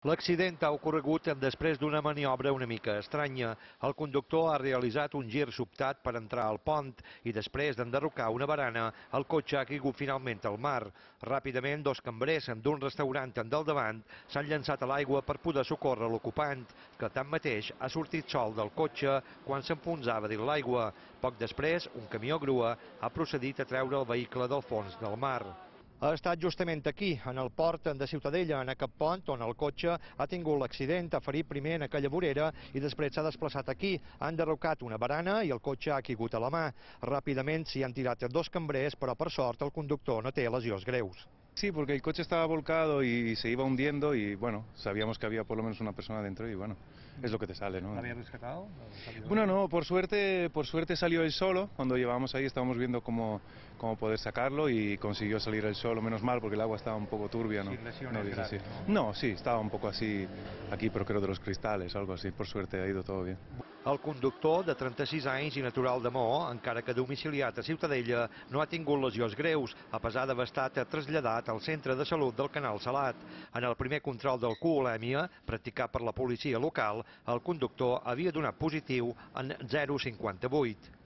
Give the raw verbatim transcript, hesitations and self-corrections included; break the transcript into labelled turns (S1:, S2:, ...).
S1: L'accident ha ocorregut després d'una maniobra una mica estranya. El conductor ha realitzat un gir sobtat per entrar al pont i després d'enderrocar una barana, el cotxe ha caigut finalment al mar. Ràpidament, dos cambrers d'un restaurant del davant s'han llançat a l'aigua per poder socórrer l'ocupant, que tanmateix ha sortit sol del cotxe quan s'enfonsava dins l'aigua. Poc després, un camió grua ha procedit a treure el vehicle del fons del mar. Ha estat justament aquí, en el port de Ciutadella, en aquest pont, on el cotxe ha tingut l'accident, ha ferit primer en aquella vorera i després s'ha desplaçat aquí. Ha enderrocat una barana i el cotxe ha caigut a la mà. Ràpidament s'hi han tirat dos cambrers, però per sort el conductor no té lesions greus.
S2: Sí, porque el coche estaba volcado y se iba hundiendo y bueno, sabíamos que había por lo menos una persona dentro y bueno, es lo que te sale, ¿no?
S1: ¿La había rescatado?
S2: Bueno, no, por suerte, por suerte salió él solo. Cuando llevábamos ahí estábamos viendo cómo, cómo poder sacarlo y consiguió salir él solo, menos mal porque el agua estaba un poco turbia, ¿no?
S1: Sin lesiones
S2: no,
S1: graves,
S2: ¿no? No, sí, estaba un poco así aquí, pero creo de los cristales, algo así. Por suerte ha ido todo bien.
S1: El conductor, de trenta-sis anys i natural de Maó, encara que domiciliat a Ciutadella, no ha tingut lesions greus, a pesar d'haver estat traslladat al centre de salut del Canal Salat. En el primer control d'alcoholèmia, practicat per la policia local, el conductor havia donat positiu en zero coma cinquanta-vuit.